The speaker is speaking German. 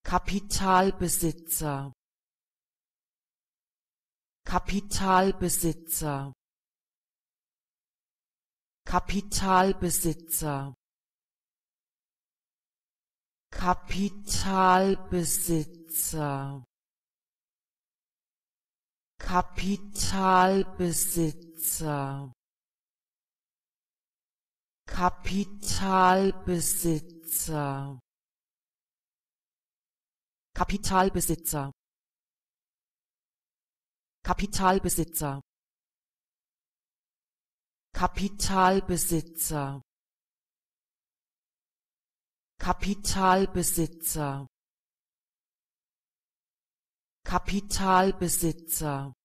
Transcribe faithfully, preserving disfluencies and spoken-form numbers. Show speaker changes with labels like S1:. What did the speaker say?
S1: Kapitalbesitzer, Kapitalbesitzer, Kapitalbesitzer, Kapitalbesitzer, Kapitalbesitzer, Kapitalbesitzer, Kapitalbesitzer, Kapitalbesitzer, Kapitalbesitzer, Kapitalbesitzer, Kapitalbesitzer,